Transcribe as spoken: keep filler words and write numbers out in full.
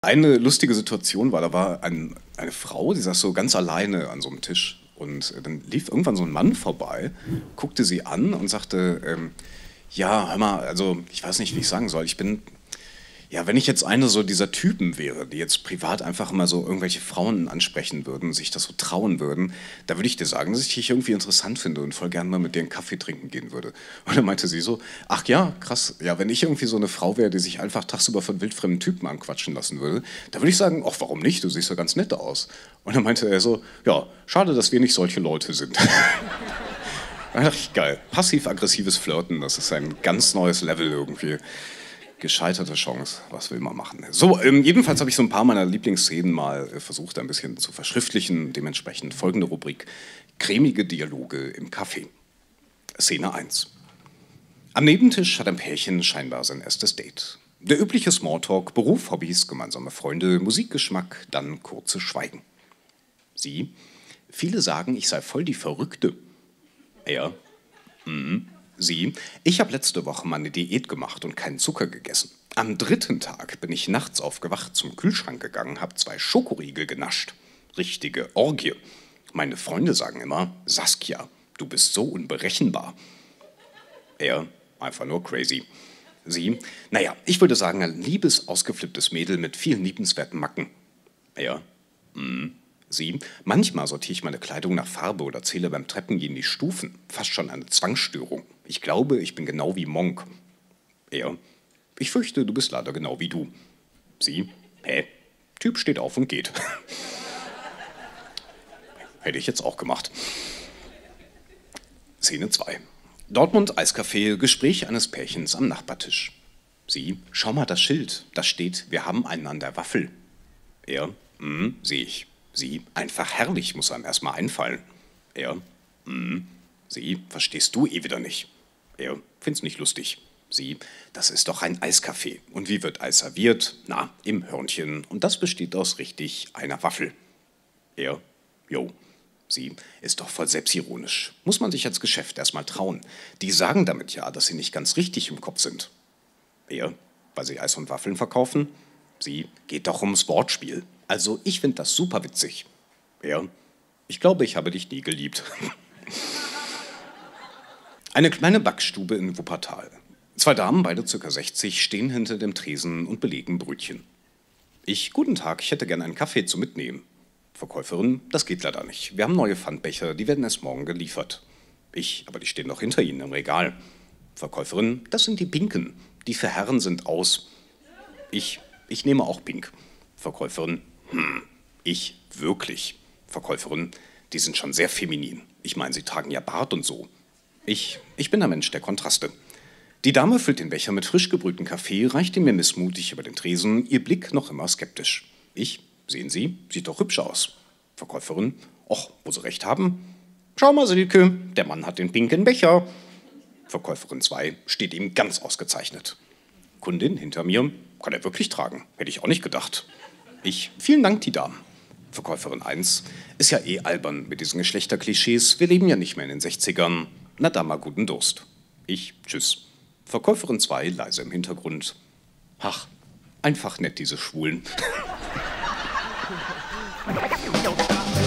Eine lustige Situation war, da war ein, eine Frau, die saß so ganz alleine an so einem Tisch. Und dann lief irgendwann so ein Mann vorbei, guckte sie an und sagte, ähm, ja, hör mal, also ich weiß nicht, wie ich sagen soll, ich bin, ja, wenn ich jetzt eine so dieser Typen wäre, die jetzt privat einfach mal so irgendwelche Frauen ansprechen würden, sich das so trauen würden, da würde ich dir sagen, dass ich dich irgendwie interessant finde und voll gerne mal mit dir einen Kaffee trinken gehen würde. Und dann meinte sie so, ach ja, krass, ja, wenn ich irgendwie so eine Frau wäre, die sich einfach tagsüber von wildfremden Typen anquatschen lassen würde, da würde ich sagen, ach, warum nicht, du siehst ja ganz nett aus. Und dann meinte er so, ja, schade, dass wir nicht solche Leute sind. Da dachte ich, geil, passiv-aggressives Flirten, das ist ein ganz neues Level irgendwie. Gescheiterte Chance, was will man machen? So, ähm, jedenfalls habe ich so ein paar meiner Lieblingsszenen mal äh, versucht, ein bisschen zu verschriftlichen. Dementsprechend folgende Rubrik: cremige Dialoge im Café. Szene eins. Am Nebentisch hat ein Pärchen scheinbar sein erstes Date. Der übliche Smalltalk, Beruf, Hobbys, gemeinsame Freunde, Musikgeschmack, dann kurzes Schweigen. Sie: Viele sagen, ich sei voll die Verrückte. Er: Mhm. Sie: Ich habe letzte Woche mal eine Diät gemacht und keinen Zucker gegessen. Am dritten Tag bin ich nachts aufgewacht, zum Kühlschrank gegangen, habe zwei Schokoriegel genascht. Richtige Orgie. Meine Freunde sagen immer, Saskia, du bist so unberechenbar. Er: Einfach nur crazy. Sie: Naja, ich würde sagen, ein liebes, ausgeflipptes Mädel mit vielen liebenswerten Macken. Er: Mhm. Sie: Manchmal sortiere ich meine Kleidung nach Farbe oder zähle beim Treppengehen die Stufen. Fast schon eine Zwangsstörung. Ich glaube, ich bin genau wie Monk. Er: Ich fürchte, du bist leider genau wie du. Sie: Hä? Typ steht auf und geht. Hätte ich jetzt auch gemacht. Szene zwei. Dortmund, Eiscafé, Gespräch eines Pärchens am Nachbartisch. Sie: Schau mal das Schild. Da steht, wir haben einen an der Waffel. Er: Hm, sehe ich. Sie: Einfach herrlich, muss einem erstmal einfallen. Er: Hm. Sie: Verstehst du eh wieder nicht. Er: Find's nicht lustig. Sie: Das ist doch ein Eiscafé. Und wie wird Eis serviert? Na, im Hörnchen. Und das besteht aus richtig einer Waffel. Er: Jo. Sie: Ist doch voll selbstironisch. Muss man sich als Geschäft erstmal trauen. Die sagen damit ja, dass sie nicht ganz richtig im Kopf sind. Er: Weil sie Eis und Waffeln verkaufen? Sie: Geht doch ums Wortspiel. Also, ich finde das super witzig. Er: Ich glaube, ich habe dich nie geliebt. Eine kleine Backstube in Wuppertal. Zwei Damen, beide ca. sechzig, stehen hinter dem Tresen und belegen Brötchen. Ich: Guten Tag, ich hätte gerne einen Kaffee zum Mitnehmen. Verkäuferin: Das geht leider nicht. Wir haben neue Pfandbecher, die werden erst morgen geliefert. Ich: Aber die stehen doch hinter Ihnen im Regal. Verkäuferin: Das sind die pinken. Die für Herren sind aus. Ich: Ich nehme auch pink. Verkäuferin: Hm, ich wirklich. Verkäuferin: Die sind schon sehr feminin. Ich meine, sie tragen ja Bart und so. Ich: Ich bin der Mensch der Kontraste. Die Dame füllt den Becher mit frisch gebrühtem Kaffee, reicht ihn mir missmutig über den Tresen, ihr Blick noch immer skeptisch. Ich: Sehen Sie, sieht doch hübsch aus. Verkäuferin: Och, wo Sie recht haben. Schau mal, Silke, der Mann hat den pinken Becher. Verkäuferin zwei: Steht ihm ganz ausgezeichnet. Kundin hinter mir: Kann er wirklich tragen? Hätte ich auch nicht gedacht. Ich: Vielen Dank, die Damen. Verkäuferin eins: Ist ja eh albern mit diesen Geschlechterklischees. Wir leben ja nicht mehr in den sechzigern. Na dann mal guten Durst. Ich: Tschüss. Verkäuferin zwei leise im Hintergrund: Ach, einfach nett, diese Schwulen.